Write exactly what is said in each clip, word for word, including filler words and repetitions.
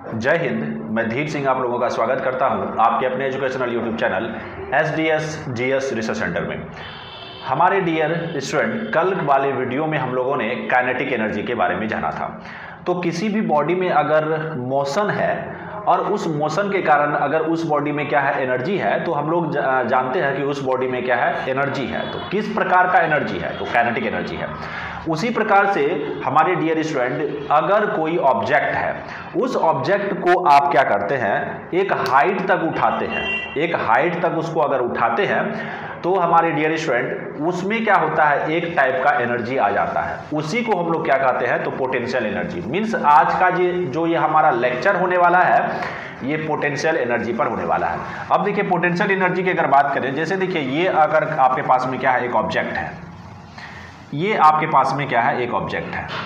जय हिंद। मैं धीर सिंह आप लोगों का स्वागत करता हूं आपके अपने educational YouTube channel S D S G S research centre में। हमारे डियर स्टूडेंट, कल वाले वीडियो में हम लोगों ने काइनेटिक एनर्जी के बारे में जाना था। तो किसी भी बॉडी में अगर मोशन है और उस मोशन के कारण अगर उस बॉडी में क्या है, एनर्जी है, तो हम लोग जानते हैं कि उस बॉडी में क्या है, एनर्जी है। तो किस प्रकार का एनर्जी है? तो काइनेटिक एनर्जी है। उसी प्रकार से हमारे डियर स्टूडेंट, अगर कोई ऑब्जेक्ट है, उस ऑब्जेक्ट को आप क्या करते हैं, एक हाइट तक उठाते हैं, एक हाइट तक उसको अगर उठाते हैं तो हमारे डियर स्टूडेंट उसमें क्या होता है, एक टाइप का एनर्जी आ जाता है। उसी को हम लोग क्या कहते हैं, तो पोटेंशियल एनर्जी। मीन्स आज का ये जो ये हमारा लेक्चर होने वाला है, ये पोटेंशियल एनर्जी पर होने वाला है। अब देखिए, पोटेंशियल एनर्जी की अगर बात करें, जैसे देखिए ये अगर आपके पास में क्या है, एक ऑब्जेक्ट है, ये आपके पास में क्या है, एक ऑब्जेक्ट है।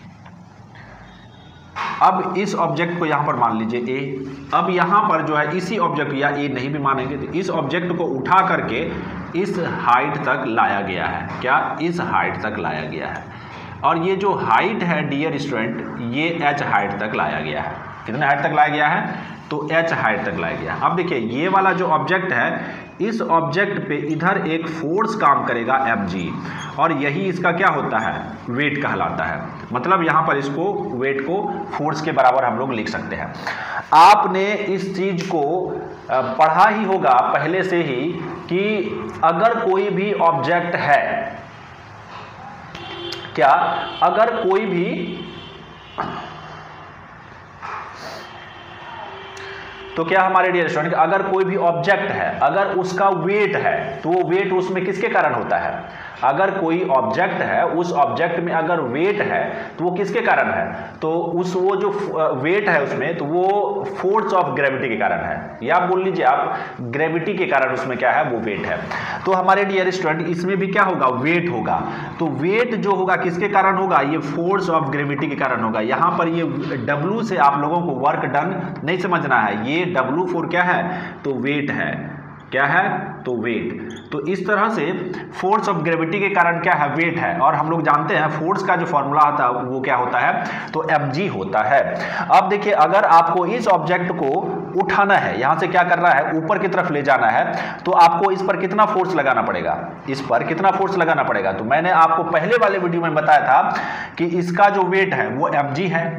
अब इस ऑब्जेक्ट को यहां पर मान लीजिए ए। अब यहां पर जो है इसी ऑब्जेक्ट, या ए नहीं भी मानेंगे, तो इस ऑब्जेक्ट को उठा करके इस हाइट तक लाया गया है। क्या? इस हाइट तक लाया गया है। और ये जो हाइट है डियर स्टूडेंट, ये एच हाइट तक लाया गया है। कितने हाइट तक लाया गया है? तो एच हाइट तक लाया गया है। अब देखिए, ये वाला जो ऑब्जेक्ट है, इस ऑब्जेक्ट पे इधर एक फोर्स काम करेगा एम जी, और यही इसका क्या होता है, वेट कहलाता है। मतलब यहाँ पर इसको वेट को फोर्स के बराबर हम लोग लिख सकते हैं। आपने इस चीज को पढ़ा ही होगा पहले से ही कि अगर कोई भी ऑब्जेक्ट है, क्या अगर कोई भी तो क्या हमारे डियर स्टूडेंट, अगर कोई भी ऑब्जेक्ट है, अगर उसका वेट है, तो वो वेट उसमें किसके कारण होता है? अगर कोई ऑब्जेक्ट है, उस ऑब्जेक्ट में अगर वेट है, तो वो किसके कारण है? तो उस वो जो वेट है उसमें, तो वो फोर्स ऑफ ग्रेविटी के कारण है, या बोल लीजिए आप ग्रेविटी के कारण उसमें क्या है, वो वेट है। तो हमारे डियर स्टूडेंट, इसमें भी क्या होगा, वेट होगा। तो वेट जो होगा किसके कारण होगा? ये फोर्स ऑफ ग्रेविटी के कारण होगा। यहाँ पर ये डब्ल्यू से आप लोगों को वर्क डन नहीं समझना है। ये डब्ल्यू फोर क्या है, तो वेट है। क्या है? तो वेट। तो इस तरह से फोर्स ऑफ ग्रेविटी के कारण क्या है, वेट है। और हम लोग जानते हैं फोर्स का जो फॉर्मूला होता है वो क्या होता है, तो एम जी होता है। अब देखिए, अगर आपको इस ऑब्जेक्ट को उठाना है, यहां से क्या करना है, ऊपर की तरफ ले जाना है, तो आपको इस पर कितना फोर्स लगाना पड़ेगा, इस पर कितना फोर्स लगाना पड़ेगा। तो मैंने आपको पहले वाले वीडियो में बताया था कि इसका जो वेट है वो एम जी है,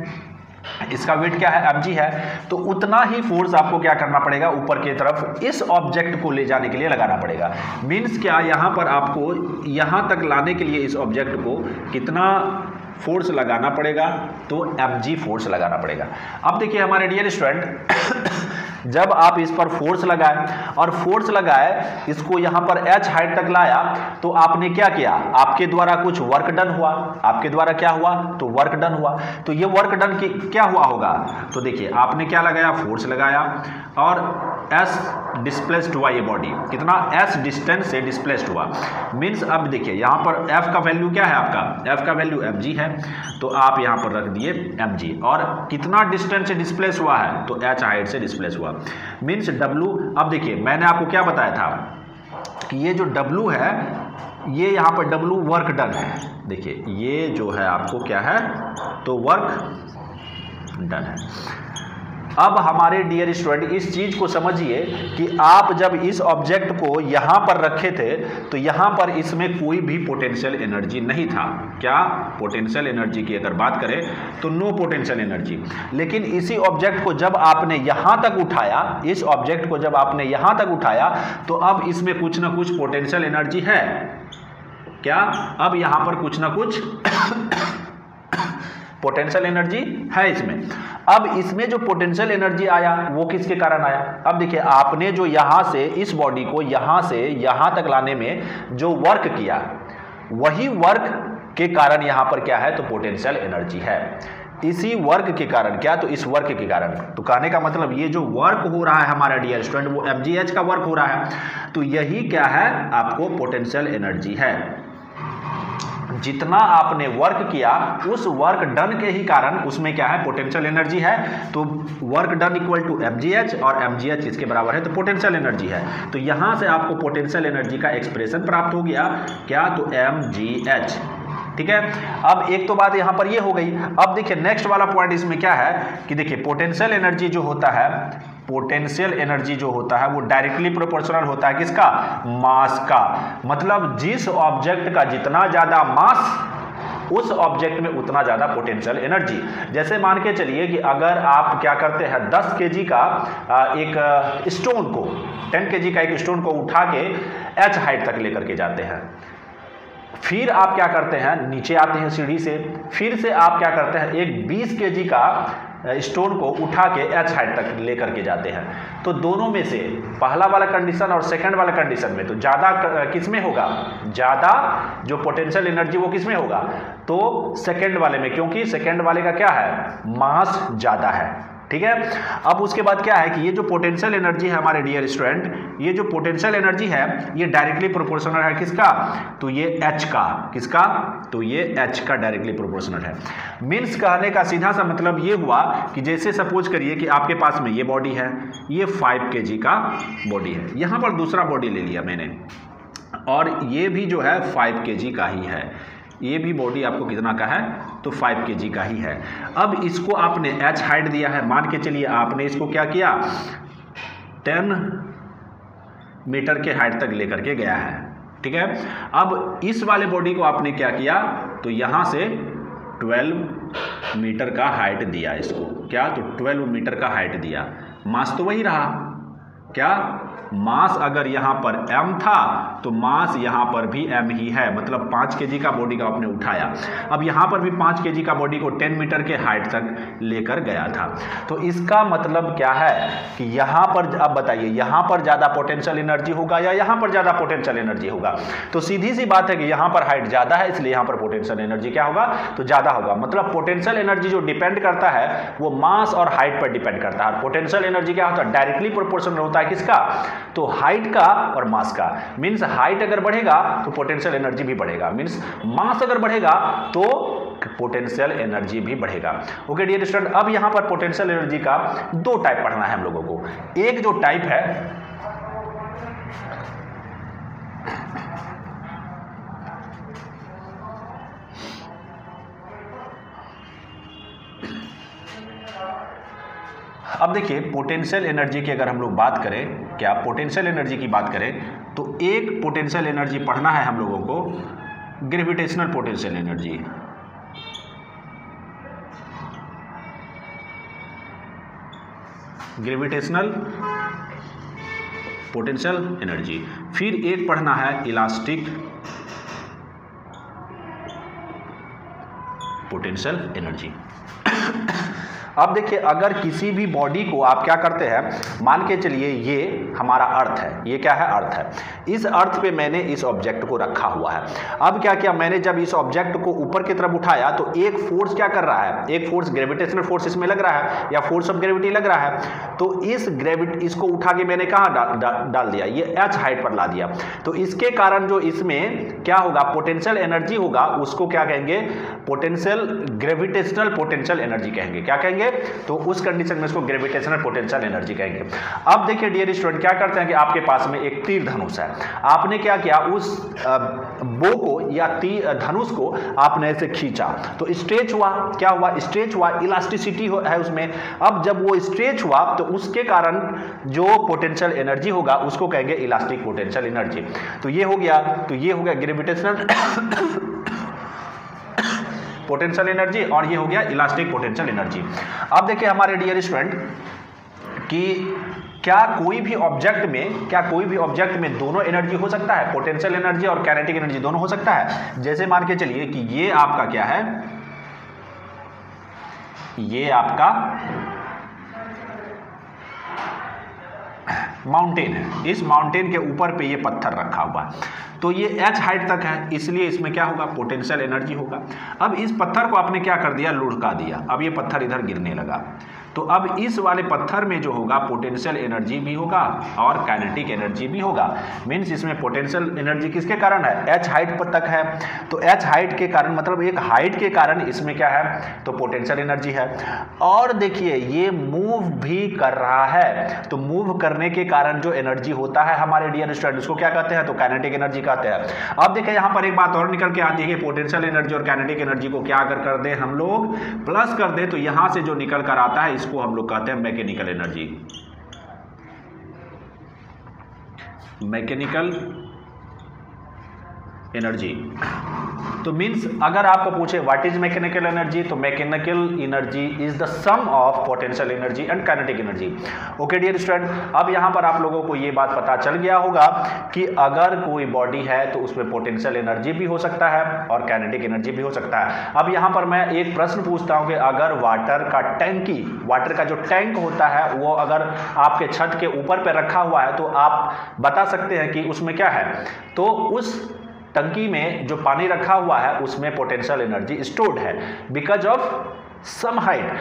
इसका वेट क्या है, एम जी है। तो उतना ही फोर्स आपको क्या करना पड़ेगा, ऊपर की तरफ इस ऑब्जेक्ट को ले जाने के लिए लगाना पड़ेगा। मीन्स क्या, यहां पर आपको यहां तक लाने के लिए इस ऑब्जेक्ट को कितना फोर्स लगाना पड़ेगा, तो एम जी फोर्स लगाना पड़ेगा। अब देखिए हमारे डियर स्टूडेंट, जब आप इस पर फोर्स लगाए और फोर्स लगाए, इसको यहां पर एच हाइट तक लाया, तो आपने क्या किया, आपके द्वारा कुछ वर्क डन हुआ। आपके द्वारा क्या हुआ, तो वर्क डन हुआ। तो ये वर्क डन की क्या हुआ होगा, तो देखिए आपने क्या लगाया, फोर्स लगाया, और एस डिस्प्लेस्ड हुआ ये बॉडी। कितना? एस डिस्टेंस से डिस्प्लेस्ड हुआ। मीन्स अब देखिए यहाँ पर एफ का वैल्यू क्या है, आपका एफ का वैल्यू एम जी है, तो आप यहाँ पर रख दिए एम जी। और कितना डिस्टेंस से डिस्प्लेस हुआ है, तो एच हाइट से डिस्प्लेस हुआ। मीन्स डब्लू, अब देखिए मैंने आपको क्या बताया था कि ये जो डब्लू है, ये यहाँ पर डब्लू वर्क डन है। देखिए ये जो है आपको क्या है, तो वर्क डन है। अब हमारे डियर स्टूडेंट, इस चीज को समझिए कि आप जब इस ऑब्जेक्ट को यहां पर रखे थे, तो यहां पर इसमें कोई भी पोटेंशियल एनर्जी नहीं था। क्या? पोटेंशियल एनर्जी की अगर बात करें तो नो पोटेंशियल एनर्जी। लेकिन इसी ऑब्जेक्ट को जब आपने यहां तक उठाया, इस ऑब्जेक्ट को जब आपने यहां तक उठाया, तो अब इसमें कुछ ना कुछ पोटेंशियल एनर्जी है। क्या? अब यहां पर कुछ ना कुछ पोटेंशियल एनर्जी है इसमें। अब इसमें जो पोटेंशियल एनर्जी आया, वो किसके कारण आया? अब देखिए, आपने जो यहां से इस बॉडी को यहां से यहां तक लाने में जो वर्क किया, वही वर्क के कारण यहां पर क्या है, तो पोटेंशियल एनर्जी है। इसी वर्क के कारण, क्या? तो इस वर्क के कारण। तो कहने का मतलब, ये जो वर्क हो रहा है हमारा डियर स्टूडेंट, वो एम जी एच का वर्क हो रहा है। तो यही क्या है, आपको पोटेंशियल एनर्जी है। जितना आपने वर्क किया, उस वर्क डन के ही कारण उसमें क्या है, पोटेंशियल एनर्जी है। तो work done equal to M G H, और एम जी एच इसके बराबर है, तो पोटेंशियल एनर्जी है। तो यहां से आपको पोटेंशियल एनर्जी का एक्सप्रेशन प्राप्त हो गया। क्या? तो एम जी एच। ठीक है। अब एक तो बात यहां पर ये हो गई। अब देखिए नेक्स्ट वाला पॉइंट इसमें क्या है कि देखिए पोटेंशियल एनर्जी जो होता है, पोटेंशियल एनर्जी जो होता है वो डायरेक्टली प्रोपोर्शनल होता है किसका, मास का। मतलब जिस ऑब्जेक्ट का जितना ज्यादा मास उस ऑब्जेक्ट में उतना ज्यादा पोटेंशियल एनर्जी। जैसे मान के चलिए कि अगर आप क्या करते हैं दस केजी का एक स्टोन को, दस केजी का एक स्टोन को उठा के एच हाइट तक लेकर के जाते हैं, फिर आप क्या करते हैं नीचे आते हैं सीढ़ी से, फिर से आप क्या करते हैं एक बीस केजी का स्टोन को उठा के एच हाइट तक लेकर के जाते हैं। तो दोनों में से पहला वाला कंडीशन और सेकंड वाला कंडीशन में तो ज़्यादा किस में होगा, ज़्यादा जो पोटेंशियल एनर्जी वो किस में होगा, तो सेकंड वाले में, क्योंकि सेकंड वाले का क्या है, मास ज़्यादा है। ठीक है। अब उसके बाद क्या है कि ये जो पोटेंशियल एनर्जी है हमारे डियर स्टूडेंट, ये जो पोटेंशियल एनर्जी है ये डायरेक्टली प्रोपोर्शनल है किसका, तो ये एच का, किसका, तो ये एच का डायरेक्टली प्रोपोर्शनल है। मीन्स कहने का सीधा सा मतलब ये हुआ कि जैसे सपोज करिए कि आपके पास में ये बॉडी है, ये फाइव के जी का बॉडी है, यहाँ पर दूसरा बॉडी ले लिया मैंने और ये भी जो है फाइव के जी का ही है, ये भी बॉडी आपको कितना का है, तो फाइव के जी का ही है। अब इसको आपने एच हाइट दिया है, मान के चलिए आपने इसको क्या किया, टेन मीटर के हाइट तक लेकर के गया है। ठीक है। अब इस वाले बॉडी को आपने क्या किया, तो यहाँ से ट्वेल्व मीटर का हाइट दिया इसको, क्या, तो ट्वेल्व मीटर का हाइट दिया। मास तो वही रहा, क्या, मास अगर यहाँ पर m था तो मास यहाँ पर भी m ही है, मतलब पाँच केजी का बॉडी का आपने उठाया। अब यहाँ पर भी पाँच केजी का बॉडी को टेन मीटर के हाइट तक लेकर गया था। तो इसका मतलब क्या है कि यहाँ पर, अब बताइए यहाँ पर ज़्यादा पोटेंशियल एनर्जी होगा या यहाँ पर ज़्यादा पोटेंशियल एनर्जी होगा, तो सीधी सी बात है कि यहाँ पर हाइट ज़्यादा है इसलिए यहाँ पर पोटेंशियल एनर्जी क्या होगा, तो ज़्यादा होगा। मतलब पोटेंशियल एनर्जी जो डिपेंड करता है वो मास और हाइट पर डिपेंड करता है। पोटेंशियल एनर्जी क्या होता है, डायरेक्टली प्रोपोर्शनल होता है किसका, तो हाइट का और मास का। मीन्स हाइट अगर बढ़ेगा तो पोटेंशियल एनर्जी भी बढ़ेगा, मीन्स मास अगर बढ़ेगा तो पोटेंशियल एनर्जी भी बढ़ेगा। ओके डियर स्टूडेंट, अब यहां पर पोटेंशियल एनर्जी का दो टाइप पढ़ना है हम लोगों को। एक जो टाइप है अब देखिए पोटेंशियल एनर्जी की अगर हम लोग बात करें, क्या पोटेंशियल एनर्जी की बात करें तो एक पोटेंशियल एनर्जी पढ़ना है हम लोगों को, gravitational potential energy. Gravitational potential energy. फिर एक पढ़ना है इलास्टिक पोटेंशियल एनर्जी। अब देखिए अगर किसी भी बॉडी को आप क्या करते हैं, मान के चलिए ये हमारा अर्थ है, ये क्या है, अर्थ है। इस अर्थ पे मैंने इस ऑब्जेक्ट को रखा हुआ है। अब क्या किया मैंने, जब इस ऑब्जेक्ट को ऊपर की तरफ उठाया तो एक फोर्स क्या कर रहा है, एक फोर्स ग्रेविटेशनल फोर्स इसमें लग रहा है या फोर्स ऑफ ग्रेविटी लग रहा है। तो इस ग्रेविटी इसको उठा के मैंने कहाँ डाल, डाल, डाल दिया, ये एच हाइट पर ला दिया। तो इसके कारण जो इसमें क्या होगा, पोटेंशियल एनर्जी होगा, उसको क्या कहेंगे, पोटेंशियल ग्रेविटेशनल पोटेंशियल एनर्जी कहेंगे। क्या कहेंगे, तो उस कंडीशन में इसको ग्रेविटेशनल पोटेंशियल एनर्जी कहेंगे। अब देखिए डियर स्टूडेंट, क्या करते हैं कि आपके पास में एक तीर धनुष है, आपने क्या किया, उस बो को या तीर धनुष को आपने ऐसे खींचा तो स्ट्रेच हुआ, क्या हुआ, स्ट्रेच हुआ, इलास्टिसिटी है उसमें। अब जब वो स्ट्रेच हुआ तो उसके कारण जो पोटेंशियल एनर्जी होगा उसको कहेंगे इलास्टिक पोटेंशियल एनर्जी। तो ये हो गया, तो ये हो गया ग्रेविटेशनल पोटेंशियल एनर्जी और ये हो गया इलास्टिक पोटेंशियल एनर्जी। अब देखिए हमारे डियर स्टूडेंट कि क्या कोई भी ऑब्जेक्ट में क्या कोई भी ऑब्जेक्ट में दोनों एनर्जी हो सकता है, पोटेंशियल एनर्जी और काइनेटिक एनर्जी दोनों हो सकता है। जैसे मान के चलिए कि ये आपका क्या है, ये आपका माउंटेन है, इस माउंटेन के ऊपर पे ये पत्थर रखा हुआ है, तो ये एच हाइट तक है, इसलिए इसमें क्या होगा, पोटेंशियल एनर्जी होगा। अब इस पत्थर को आपने क्या कर दिया, लुढ़का दिया, अब ये पत्थर इधर गिरने लगा, तो अब इस वाले पत्थर में जो होगा पोटेंशियल एनर्जी भी होगा और काइनेटिक एनर्जी भी होगा। मीन्स इसमें पोटेंशियल एनर्जी किसके कारण है, एच हाइट पर तक है, तो एच हाइट के कारण मतलब एक हाइट के कारण इसमें क्या है, तो पोटेंशियल एनर्जी है। और देखिए ये मूव भी कर रहा है, तो मूव करने के कारण जो एनर्जी होता है हमारे डियर स्टूडेंट, उसको क्या कहते हैं, तो काइनेटिक एनर्जी कहते हैं। अब देखिए यहाँ पर एक बात और निकल के आती है कि पोटेंशियल एनर्जी और काइनेटिक एनर्जी को क्या अगर कर दें हम लोग प्लस कर दें, तो यहाँ से जो निकल कर आता है इसको हम लोग कहते हैं मैकेनिकल एनर्जी। मैकेनिकल एनर्जी तो मीन्स अगर आपको पूछे व्हाट इज मैकेनिकल एनर्जी, तो mechanical energy is the sum of potential energy and kinetic energy. Okay dear student, अब यहाँ पर आप लोगों को ये बात पता चल गया होगा कि अगर कोई बॉडी है तो उसमें पोटेंशियल एनर्जी भी हो सकता है और काइनेटिक एनर्जी भी हो सकता है। अब यहाँ पर मैं एक प्रश्न पूछता हूँ कि अगर वाटर का टैंकी, वाटर का जो टैंक होता है वो अगर आपके छत के ऊपर पे रखा हुआ है, तो आप बता सकते हैं कि उसमें क्या है, तो उस टंकी में जो पानी रखा हुआ है उसमें पोटेंशियल एनर्जी स्टोर्ड है because of some height.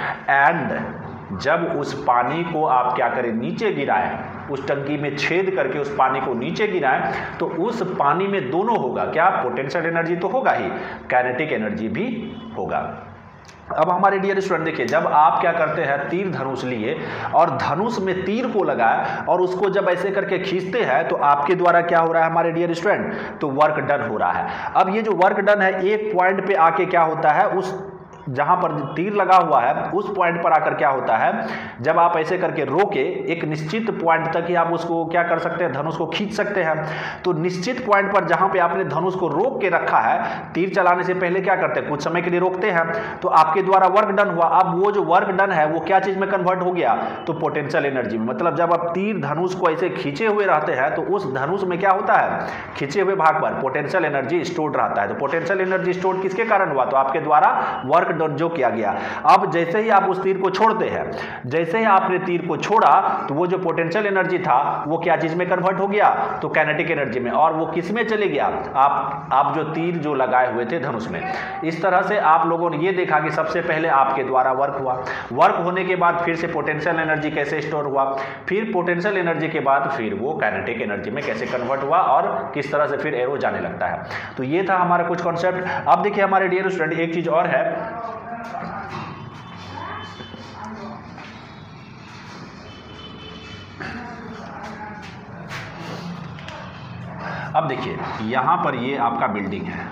And जब उस पानी को आप क्या करें, नीचे गिराएं, उस टंकी में छेद करके उस पानी को नीचे गिराएं, तो उस पानी में दोनों होगा, क्या पोटेंशियल एनर्जी तो होगा ही, काइनेटिक एनर्जी भी होगा। अब हमारे डियर स्टूडेंट देखिए, जब आप क्या करते हैं, तीर धनुष लिए और धनुष में तीर को लगाए और उसको जब ऐसे करके खींचते हैं, तो आपके द्वारा क्या हो रहा है हमारे डियर स्टूडेंट, तो वर्क डन हो रहा है। अब ये जो वर्क डन है एक पॉइंट पे आके क्या होता है, उस जहां पर तीर लगा हुआ है उस पॉइंट पर आकर क्या होता है, जब आप ऐसे करके रोके एक निश्चित पॉइंट तक ही आप उसको क्या कर सकते हैं, धनुष को खींच सकते हैं। तो निश्चित पॉइंट पर जहां पे आपने धनुष को रोक के रखा है, तीर चलाने से पहले क्या करते हैं, कुछ समय के लिए रोकते हैं, तो आपके द्वारा वर्क डन हुआ। अब वो जो वर्क डन है वो क्या चीज में कन्वर्ट हो गया, तो पोटेंशियल एनर्जी में। मतलब जब आप तीर धनुष को ऐसे खींचे हुए रहते हैं तो उस धनुष में क्या होता है, खींचे हुए भाग पर पोटेंशियल एनर्जी स्टोर्ड रहता है। तो पोटेंशियल एनर्जी स्टोर्ड किसके कारण हुआ, तो आपके द्वारा वर्क जो किया गया। अब जैसे ही आप उस तीर को छोड़ते हैं, जैसे ही आपने तीर को छोड़ा, तो वो जो पोटेंशियल एनर्जी था वो क्या चीज में कन्वर्ट हो गया, तो काइनेटिक एनर्जी में। और वो किस में चले गया, आप आप जो तीर जो लगाए हुए थे धनुष में। इस तरह से आप लोगों ने ये देखा कि सबसे पहले आपके द्वारा वर्क हुआ, वर्क होने के बाद फिर से पोटेंशियल एनर्जी कैसे स्टोर हुआ, फिर पोटेंशियल एनर्जी के बाद फिर वो काइनेटिक एनर्जी में कैसे कन्वर्ट हुआ और किस तरह से फिर एरो जाने लगता है। तो ये था हमारा कुछ कॉन्सेप्ट। अब देखिए हमारे डियर स्टूडेंट एक चीज और है, अब देखिए यहां पर ये आपका बिल्डिंग है,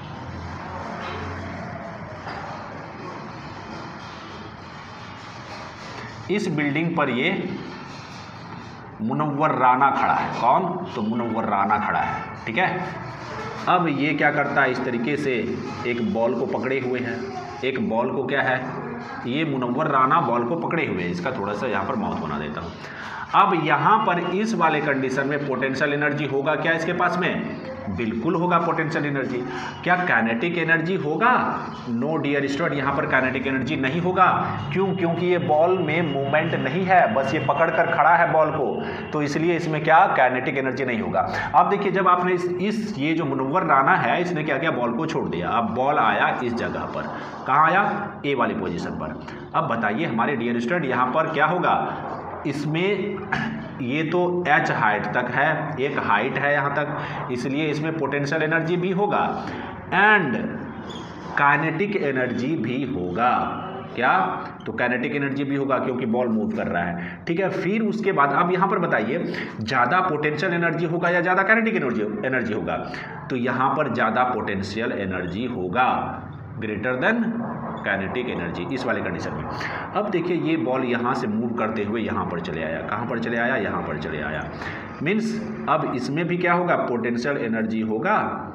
इस बिल्डिंग पर ये मुनव्वर राना खड़ा है। कौन, तो मुनव्वर राना खड़ा है, ठीक है। अब ये क्या करता है, इस तरीके से एक बॉल को पकड़े हुए हैं, एक बॉल को क्या है, ये मुनव्वर राना बॉल को पकड़े हुए हैं। इसका थोड़ा सा यहाँ पर माउथ बना देता हूँ। अब यहाँ पर इस वाले कंडीशन में पोटेंशियल एनर्जी होगा क्या इसके पास में, बिल्कुल होगा पोटेंशियल एनर्जी। क्या काइनेटिक एनर्जी होगा, नो डियर स्टूडेंट, यहाँ पर काइनेटिक एनर्जी नहीं होगा। क्यों, क्योंकि ये बॉल में मूवमेंट नहीं है, बस ये पकड़ कर खड़ा है बॉल को, तो इसलिए इसमें क्या काइनेटिक एनर्जी नहीं होगा। अब देखिए जब आपने इस, इस ये जो मुनव्वर राना है इसने क्या किया, बॉल को छोड़ दिया। अब बॉल आया इस जगह पर, कहाँ आया, ए वाली पोजीशन पर। अब बताइए हमारे डियर स्टूडेंट यहाँ पर क्या होगा, इसमें ये तो एच हाइट तक है, एक हाइट है यहाँ तक, इसलिए इसमें पोटेंशियल एनर्जी भी होगा एंड काइनेटिक एनर्जी भी होगा। क्या, तो काइनेटिक एनर्जी भी होगा क्योंकि बॉल मूव कर रहा है, ठीक है। फिर उसके बाद अब यहाँ पर बताइए ज़्यादा पोटेंशियल एनर्जी होगा या ज़्यादा काइनेटिक एनर्जी एनर्जी होगा, तो यहाँ पर ज़्यादा पोटेंशियल एनर्जी होगा, ग्रेटर देन काइनेटिक एनर्जी, इस वाले कंडीशन में। अब देखिए ये बॉल यहाँ से मूव करते हुए यहाँ पर चले आया, कहाँ पर चले आया, यहाँ पर चले आया। मीन्स अब इसमें भी क्या होगा, पोटेंशियल एनर्जी होगा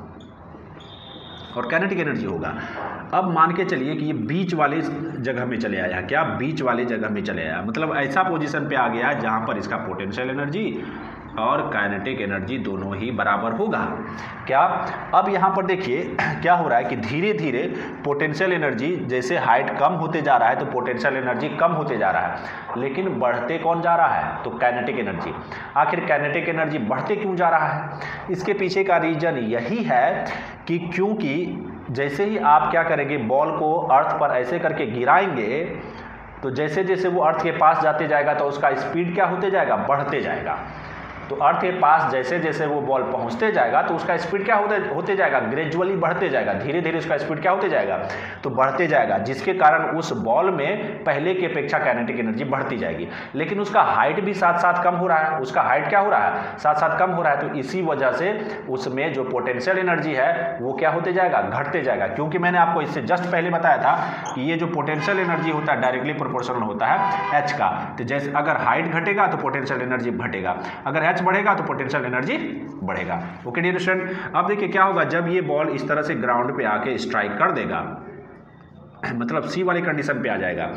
और काइनेटिक एनर्जी होगा। अब मान के चलिए कि ये बीच वाले जगह में चले आया, क्या, बीच वाले जगह में चले आया, मतलब ऐसा पोजीशन पे आ गया जहाँ पर इसका पोटेंशियल एनर्जी और काइनेटिक एनर्जी दोनों ही बराबर होगा। क्या, अब यहाँ पर देखिए क्या हो रहा है कि धीरे धीरे पोटेंशियल एनर्जी, जैसे हाइट कम होते जा रहा है तो पोटेंशियल एनर्जी कम होते जा रहा है, लेकिन बढ़ते कौन जा रहा है, तो काइनेटिक एनर्जी। आखिर काइनेटिक एनर्जी बढ़ते क्यों जा रहा है, इसके पीछे का रीजन यही है कि क्योंकि जैसे ही आप क्या करेंगे, बॉल को अर्थ पर ऐसे करके गिराएंगे तो जैसे जैसे वो अर्थ के पास जाते जाएगा तो उसका स्पीड क्या होते जाएगा, बढ़ते जाएगा। तो अर्थ के पास जैसे जैसे वो बॉल पहुंचते जाएगा तो उसका स्पीड क्या होते होते जाएगा, ग्रेजुअली बढ़ते जाएगा, धीरे धीरे उसका स्पीड क्या होते जाएगा, तो बढ़ते जाएगा, जिसके कारण उस बॉल में पहले की अपेक्षा काइनेटिक एनर्जी बढ़ती जाएगी। लेकिन उसका हाइट भी साथ साथ कम हो रहा है, उसका हाइट क्या हो रहा है, साथ साथ कम हो रहा है। तो इसी वजह से उसमें जो पोटेंशियल एनर्जी है वो क्या होते जाएगा, घटते जाएगा। क्योंकि मैंने आपको इससे जस्ट पहले बताया था कि ये जो पोटेंशियल एनर्जी होता है डायरेक्टली प्रोपोर्शनल होता है एच का। तो जैसे अगर हाइट घटेगा तो पोटेंशियल एनर्जी घटेगा, अगर एच बढ़ेगा तो पोटेंशियल एनर्जी बढ़ेगा। ओके डियर स्टूडेंट, अब देखिए क्या होगा जब ये बॉल इस तरह से ग्राउंड पे आके स्ट्राइक कर देगा, मतलब सी वाली कंडीशन पे आ जाएगा।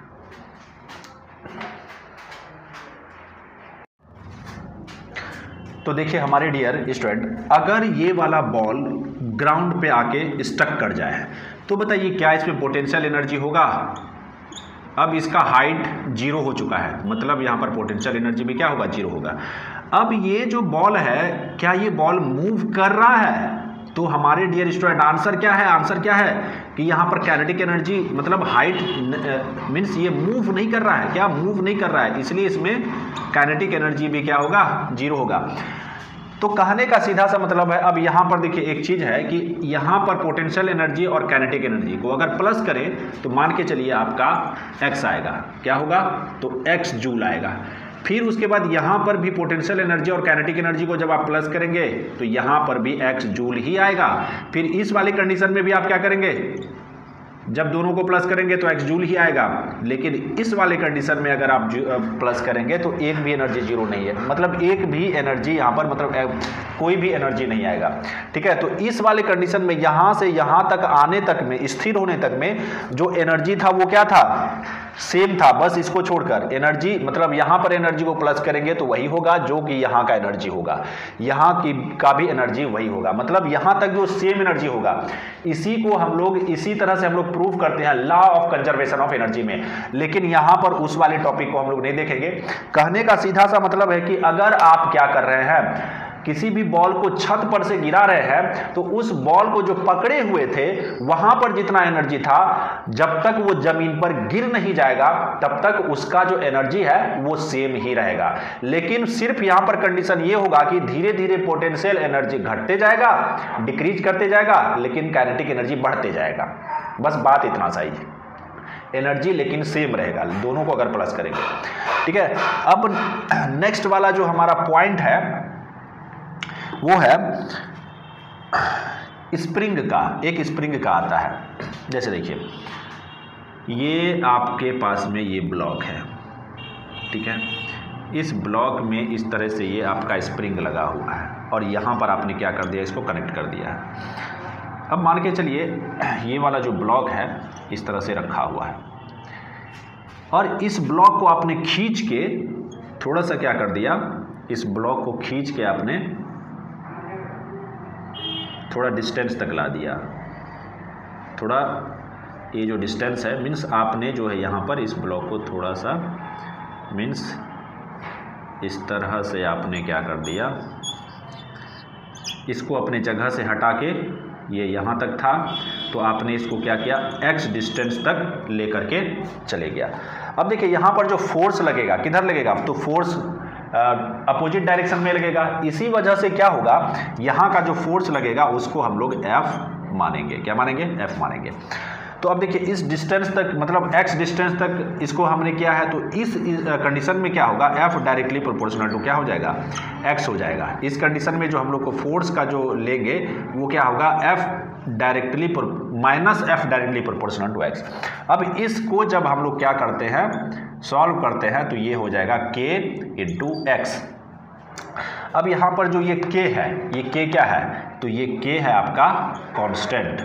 तो देखिए हमारे डियर स्टूडेंट, अगर ये वाला बॉल ग्राउंड पे आके स्टक कर जाए तो बताइए क्या इसमें पोटेंशियल एनर्जी होगा। अब इसका हाइट जीरो हो चुका है, मतलब यहाँ पर पोटेंशियल एनर्जी में क्या होगा, जीरो होगा। अब ये जो बॉल है, क्या ये बॉल मूव कर रहा है? तो हमारे डियर स्टूडेंट आंसर क्या है, आंसर क्या है कि यहाँ पर काइनेटिक एनर्जी मतलब हाइट मीन्स ये मूव नहीं कर रहा है, क्या मूव नहीं कर रहा है, इसलिए इसमें काइनेटिक एनर्जी भी क्या होगा, जीरो होगा। तो कहने का सीधा सा मतलब है, अब यहाँ पर देखिए एक चीज़ है कि यहाँ पर पोटेंशियल एनर्जी और काइनेटिक एनर्जी को अगर प्लस करें तो मान के चलिए आपका x आएगा, क्या होगा, तो x जूल आएगा। फिर उसके बाद यहाँ पर भी पोटेंशियल एनर्जी और काइनेटिक एनर्जी को जब आप प्लस करेंगे तो यहाँ पर भी x जूल ही आएगा। फिर इस वाली कंडीशन में भी आप क्या करेंगे, जब दोनों को प्लस करेंगे तो x जूल ही आएगा। लेकिन इस वाले कंडीशन में अगर आप प्लस करेंगे तो एक भी एनर्जी जीरो नहीं है, मतलब एक भी एनर्जी यहाँ पर मतलब कोई भी एनर्जी नहीं आएगा। ठीक है, तो इस वाले कंडीशन में यहाँ से यहाँ तक आने तक में, स्थिर होने तक में जो एनर्जी था वो क्या था, सेम था, बस इसको छोड़कर एनर्जी मतलब यहाँ पर एनर्जी को प्लस करेंगे तो वही होगा जो कि यहाँ का एनर्जी होगा, यहाँ की का भी एनर्जी वही होगा, मतलब यहाँ तक जो सेम एनर्जी होगा। इसी को हम लोग इसी तरह से हम लोग प्रूव करते हैं law of conservation of energy में, लेकिन यहाँ पर उस वाले टॉपिक को हम लोग नहीं देखेंगे। कहने का सीधा सा मतलब है कि अगर आप क्या कर रहे हैं, किसी भी बॉल को छत पर से गिरा रहे हैं तो उस बॉल को जो पकड़े हुए थे वहां पर जितना एनर्जी था, जब तक वो जमीन पर गिर नहीं जाएगा तब तक उसका जो एनर्जी है वो सेम ही रहेगा। लेकिन सिर्फ यहां पर कंडीशन ये होगा कि धीरे धीरे पोटेंशियल एनर्जी घटते जाएगा, डिक्रीज करते जाएगा, लेकिन काइनेटिक एनर्जी बढ़ते जाएगा। बस बात इतना सा ही है, एनर्जी लेकिन सेम रहेगा दोनों को अगर प्लस करेंगे। ठीक है, अब नेक्स्ट वाला जो हमारा पॉइंट है वो है स्प्रिंग का। एक स्प्रिंग का आता है, जैसे देखिए ये आपके पास में ये ब्लॉक है, ठीक है, इस ब्लॉक में इस तरह से ये आपका स्प्रिंग लगा हुआ है और यहाँ पर आपने क्या कर दिया, इसको कनेक्ट कर दिया है। अब मान के चलिए ये वाला जो ब्लॉक है इस तरह से रखा हुआ है और इस ब्लॉक को आपने खींच के थोड़ा सा क्या कर दिया, इस ब्लॉक को खींच के आपने थोड़ा डिस्टेंस तक ला दिया। थोड़ा ये जो डिस्टेंस है मीन्स आपने जो है यहाँ पर इस ब्लॉक को थोड़ा सा मीन्स इस तरह से आपने क्या कर दिया, इसको अपने जगह से हटा के, ये यहाँ तक था तो आपने इसको क्या किया, x डिस्टेंस तक लेकर के चले गया। अब देखिए यहाँ पर जो फोर्स लगेगा किधर लगेगा, तो फोर्स अपोजिट डायरेक्शन में लगेगा। इसी वजह से क्या होगा, यहाँ का जो फोर्स लगेगा उसको हम लोग F मानेंगे। क्या मानेंगे, F मानेंगे। तो अब देखिए इस डिस्टेंस तक मतलब x डिस्टेंस तक इसको हमने किया है, तो इस, इस कंडीशन में क्या होगा, F डायरेक्टली प्रोपोर्शनल टू क्या हो जाएगा, x हो जाएगा। इस कंडीशन में जो हम लोग को फोर्स का जो लेंगे वो क्या होगा, F directly minus f directly proportional to x। अब इसको जब हम लोग क्या करते हैं, सॉल्व करते हैं, तो ये हो जाएगा k इंटू एक्स। अब यहाँ पर जो ये k है, ये k क्या है, तो ये k है आपका कांस्टेंट।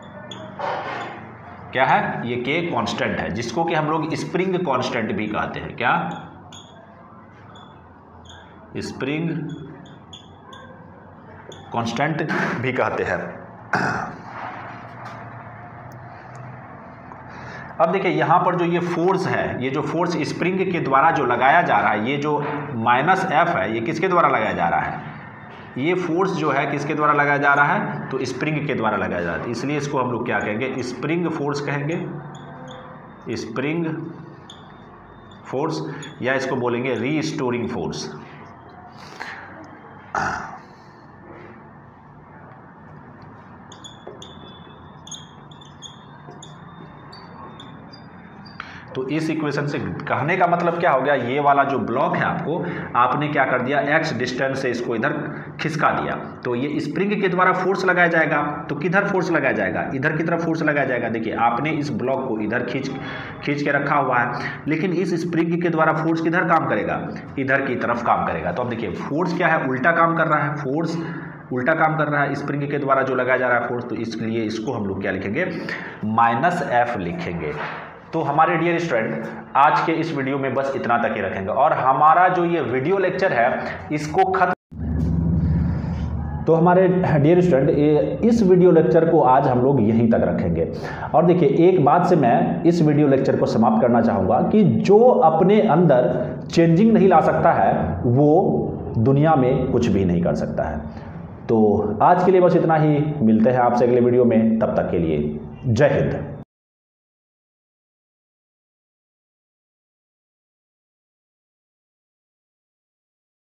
क्या है, ये k कांस्टेंट है, जिसको कि हम लोग स्प्रिंग कांस्टेंट भी कहते हैं। क्या, स्प्रिंग कांस्टेंट भी कहते हैं। अब देखिए यहाँ पर जो ये फोर्स है, ये जो फोर्स स्प्रिंग के द्वारा जो लगाया जा रहा है, ये जो माइनस एफ है, ये किसके द्वारा लगाया जा रहा है, ये फोर्स जो है किसके द्वारा लगाया जा रहा है, तो स्प्रिंग के द्वारा लगाया जा रहा है। इसलिए इसको हम लोग क्या कहेंगे, स्प्रिंग फोर्स कहेंगे, स्प्रिंग फोर्स, या इसको बोलेंगे रीस्टोरिंग फोर्स। तो इस इक्वेशन से कहने का मतलब क्या हो गया, ये वाला जो ब्लॉक है आपको, आपने क्या कर दिया, x डिस्टेंस से इसको इधर खिसका दिया, तो ये स्प्रिंग के द्वारा फोर्स लगाया जाएगा। तो किधर फोर्स लगाया जाएगा, इधर की तरफ फोर्स लगाया जाएगा। देखिए आपने इस ब्लॉक को इधर खींच खींच के रखा हुआ है, लेकिन इस स्प्रिंग के द्वारा फोर्स किधर काम करेगा, इधर की तरफ काम करेगा। तो अब देखिए फोर्स क्या है, उल्टा काम कर रहा है, फोर्स उल्टा काम कर रहा है स्प्रिंग के द्वारा जो लगाया जा रहा है फोर्स। तो इसलिए इसको हम लोग क्या लिखेंगे, माइनस एफ लिखेंगे। तो हमारे डियर स्टूडेंट आज के इस वीडियो में बस इतना तक ही रखेंगे, और हमारा जो ये वीडियो लेक्चर है इसको खत्म। तो हमारे डियर स्टूडेंट इस वीडियो लेक्चर को आज हम लोग यहीं तक रखेंगे। और देखिए एक बात से मैं इस वीडियो लेक्चर को समाप्त करना चाहूँगा कि जो अपने अंदर चेंजिंग नहीं ला सकता है वो दुनिया में कुछ भी नहीं कर सकता है। तो आज के लिए बस इतना ही, मिलते हैं आपसे अगले वीडियो में, तब तक के लिए जय हिंद।